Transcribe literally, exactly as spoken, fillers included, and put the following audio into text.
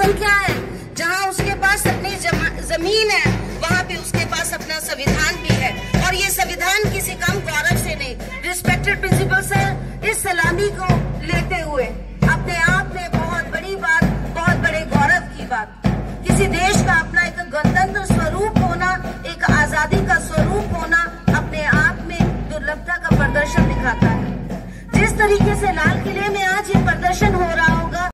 जनसंख्या है, जहां उसके पास अपनी जमीन है, वहां पे उसके पास अपना संविधान भी है। और ये संविधान किसी कम गौरव से नहीं, रिस्पेक्टेड प्रिंसिपल सर, इस सलामी को लेते हुए अपने आप में बहुत बड़ी बात, बहुत बड़े गौरव की बात, किसी देश का अपना एक गणतंत्र स्वरूप होना, एक आजादी का स्वरूप होना अपने आप में दुर्लभता का प्रदर्शन दिखाता है। जिस तरीके से लाल किले में आज ये प्रदर्शन हो रहा